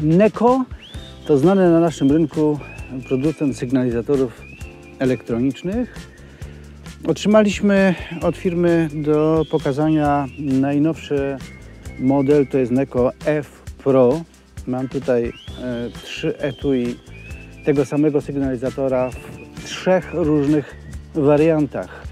Neko to znany na naszym rynku producent sygnalizatorów elektronicznych. Otrzymaliśmy od firmy do pokazania najnowszy model, to jest Neko F Pro. Mam tutaj 3 etui tego samego sygnalizatora w 3 różnych wariantach.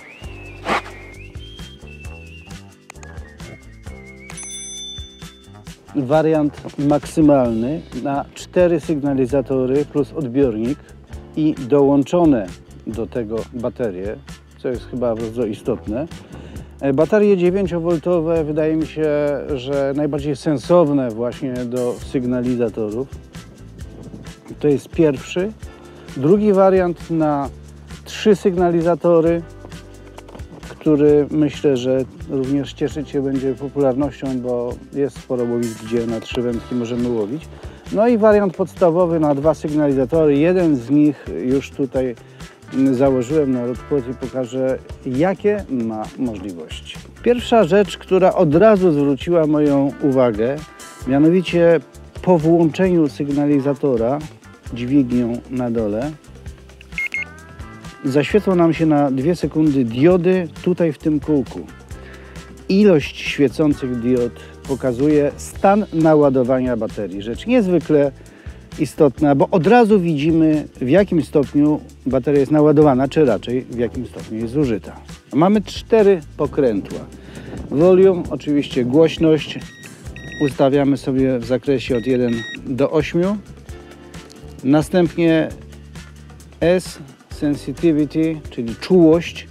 Wariant maksymalny na 4 sygnalizatory plus odbiornik i dołączone do tego baterie, co jest chyba bardzo istotne. Baterie 9V wydaje mi się, że najbardziej sensowne właśnie do sygnalizatorów. To jest pierwszy. Drugi wariant na 3 sygnalizatory, który myślę, że również cieszyć się będzie popularnością, bo jest sporo łowisk, gdzie na 3 wędki możemy łowić. No i wariant podstawowy na 2 sygnalizatory. Jeden z nich już tutaj założyłem na Rodport i pokażę, jakie ma możliwości. Pierwsza rzecz, która od razu zwróciła moją uwagę, mianowicie po włączeniu sygnalizatora dźwignią na dole zaświecą nam się na 2 sekundy diody tutaj w tym kółku. Ilość świecących diod pokazuje stan naładowania baterii. Rzecz niezwykle istotna, bo od razu widzimy, w jakim stopniu bateria jest naładowana, czy raczej w jakim stopniu jest zużyta. Mamy 4 pokrętła. Volume, oczywiście głośność, ustawiamy sobie w zakresie od 1 do 8. Następnie S, sensitivity, czyli czułość,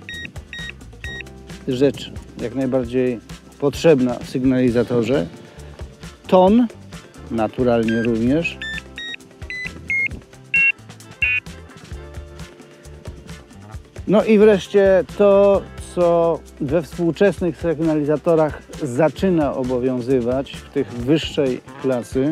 rzecz jak najbardziej potrzebna w sygnalizatorze. Ton, naturalnie również. No i wreszcie to, co we współczesnych sygnalizatorach zaczyna obowiązywać w tych wyższej klasy,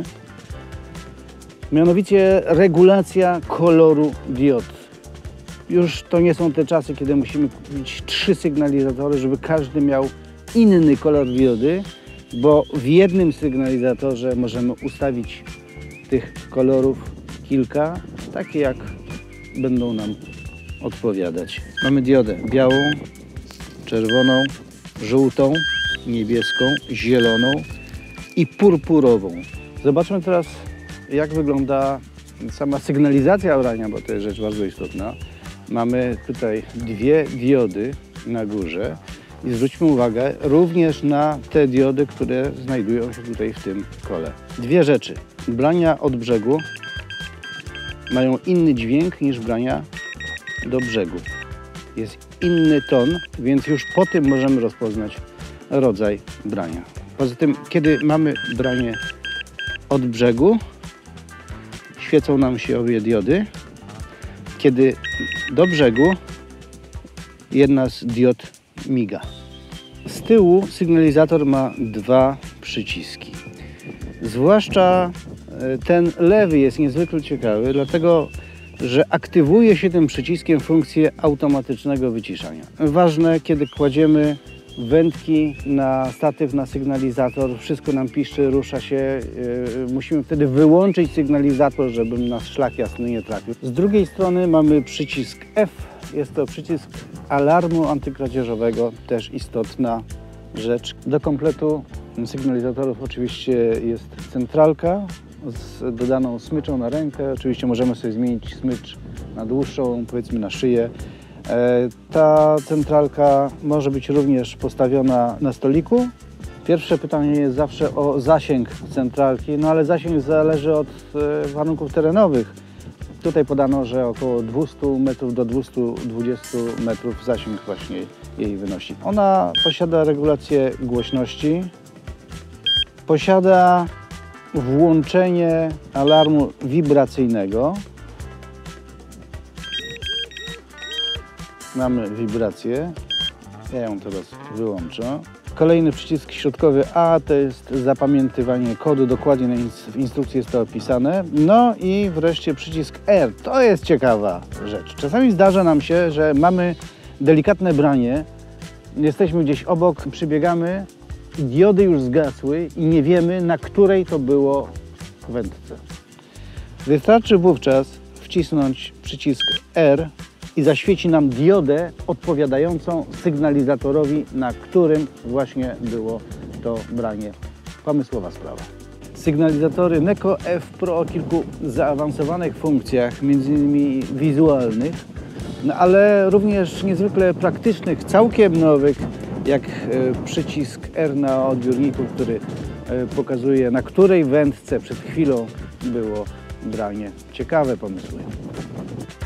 mianowicie regulacja koloru diod. Już to nie są te czasy, kiedy musimy kupić 3 sygnalizatory, żeby każdy miał inny kolor diody, bo w jednym sygnalizatorze możemy ustawić tych kolorów kilka, takie jak będą nam odpowiadać. Mamy diodę białą, czerwoną, żółtą, niebieską, zieloną i purpurową. Zobaczmy teraz, jak wygląda sama sygnalizacja orania, bo to jest rzecz bardzo istotna. Mamy tutaj 2 diody na górze i zwróćmy uwagę również na te diody, które znajdują się tutaj w tym kole. 2 rzeczy. Brania od brzegu mają inny dźwięk niż brania do brzegu. Jest inny ton, więc już po tym możemy rozpoznać rodzaj brania. Poza tym, kiedy mamy branie od brzegu, świecą nam się obie diody. Kiedy do brzegu, jedna z diod miga. Z tyłu sygnalizator ma 2 przyciski. Zwłaszcza ten lewy jest niezwykle ciekawy, dlatego że aktywuje się tym przyciskiem funkcję automatycznego wyciszania. Ważne, kiedy kładziemy wędki na statyw, na sygnalizator, wszystko nam piszczy, rusza się, musimy wtedy wyłączyć sygnalizator, żeby nas szlak jasny nie trafił. Z drugiej strony mamy przycisk F, jest to przycisk alarmu antykradzieżowego, też istotna rzecz. Do kompletu sygnalizatorów oczywiście jest centralka z dodaną smyczą na rękę, oczywiście możemy sobie zmienić smycz na dłuższą, powiedzmy na szyję. Ta centralka może być również postawiona na stoliku. Pierwsze pytanie jest zawsze o zasięg centralki, no ale zasięg zależy od warunków terenowych. Tutaj podano, że około 200 metrów do 220 metrów zasięg właśnie jej wynosi. Ona posiada regulację głośności, posiada włączenie alarmu wibracyjnego. Mamy wibrację. Ja ją teraz wyłączę. Kolejny przycisk środkowy A to jest zapamiętywanie kodu, dokładnie w instrukcji jest to opisane. No i wreszcie przycisk R, to jest ciekawa rzecz. Czasami zdarza nam się, że mamy delikatne branie, jesteśmy gdzieś obok, przybiegamy, diody już zgasły i nie wiemy, na której to było wędce. Wystarczy wówczas wcisnąć przycisk R i zaświeci nam diodę odpowiadającą sygnalizatorowi, na którym właśnie było to branie. Pomysłowa sprawa. Sygnalizatory Neko F Pro o kilku zaawansowanych funkcjach, m.in. wizualnych, ale również niezwykle praktycznych, całkiem nowych, jak przycisk R na odbiorniku, który pokazuje, na której wędce przed chwilą było branie. Ciekawe pomysły.